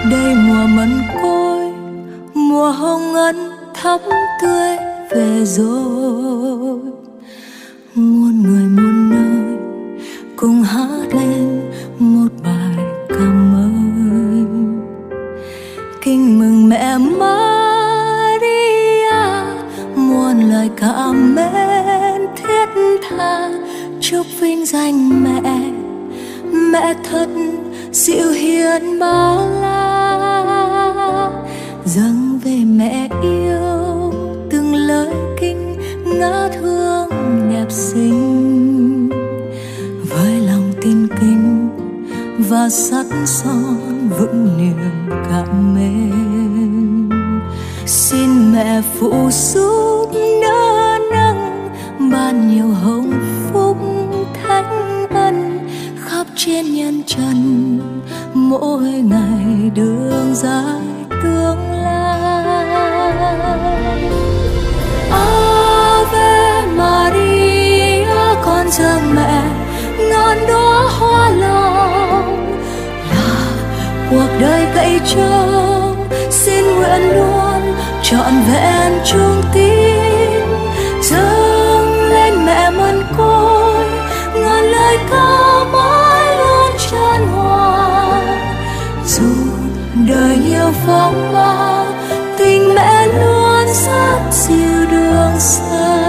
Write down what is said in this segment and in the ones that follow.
đây mùa mận côi, mùa hồng ân thắm tươi về rồi. Muôn người muôn nơi cùng hát lên một bài cảm ơn. Kinh mừng mẹ Maria, muôn lời cảm mến thiết tha. Chúc vinh danh mẹ, mẹ thật dịu hiền bao la. Dâng về mẹ yêu từng lời kinh ngát hương đẹp xinh, với lòng tin kính và sắt son vững niềm cảm mến. Xin mẹ phụ giúp đỡ nâng ban nhiều hồng phúc thánh ân khắp trên nhân trần, mỗi ngày đường dài tương lai. Ave Maria, con dâng mẹ ngàn đóa hoa lòng, là cuộc đời cậy trông. Xin nguyện luôn trọn vẹn trung tín, dâng lên mẹ mân côi ngàn lời ca mãi luôn tràn hòa. Dù đời nhiều phong ba, tình mẹ luôn rất dịu đường xa.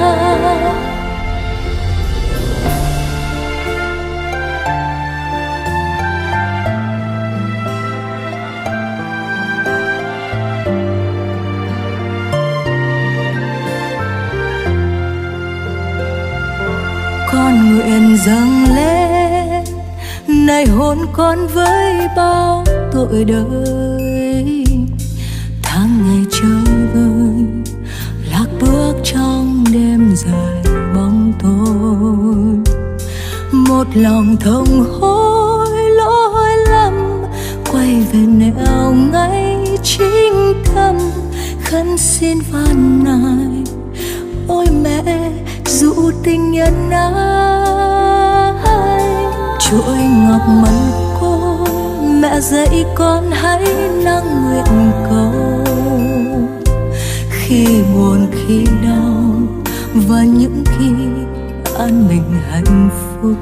Con nguyện dâng lên này hôn con với bao tội đời. Tháng ngày chơi vơi lạc bước trong đêm dài bóng tối. Một lòng thông hối lỗi lầm, quay về nẻo ngay chính tâm. Khấn xin van nài ôi mẹ dụ tình nhân ái. Chuỗi ngọc mân côi mẹ dạy con hãy nâng nguyện cầu. Khi buồn khi đau và những khi an bình hạnh phúc,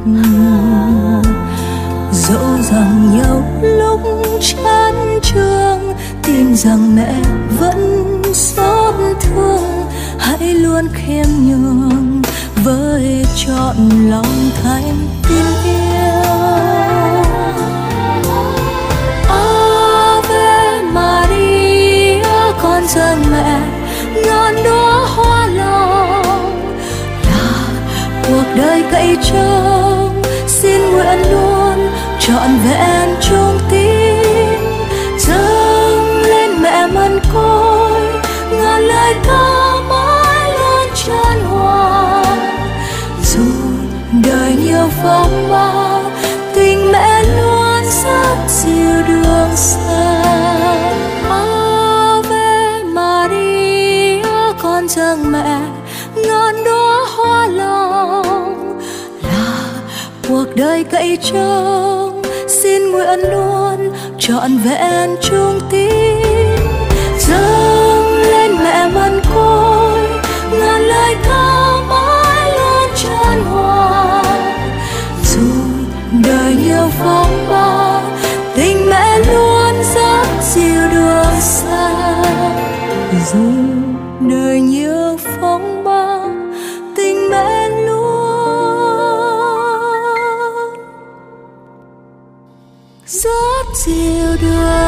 dẫu rằng nhiều lúc chán chường, tin rằng mẹ vẫn xót thương. Hãy luôn khiêm nhường với trọn lòng thành tin yêu. Ave Maria, con dâng mẹ ngàn đóa hoa lòng, là cuộc đời cậy trông. Xin nguyện luôn trọn vẹn trung tín, dâng lên mẹ mân côi ngàn lời ca mãi luôn tràn hòa. Dù đời nhiều phong ba, tình mẹ luôn rất dịu đường xa. Ave Maria, con dâng mẹ ngàn đóa hoa lòng, là cuộc đời cậy trông. Xin nguyện luôn trọn vẹn trung tín, dâng lên mẹ mân côi ngàn lời ca mãi luôn tràn hòa. Dù đời nhiều phong ba, tình mẹ luôn rất dịu đường xa. Dù đời nhiều phong ba, tình mẹ luôn rất dịu đường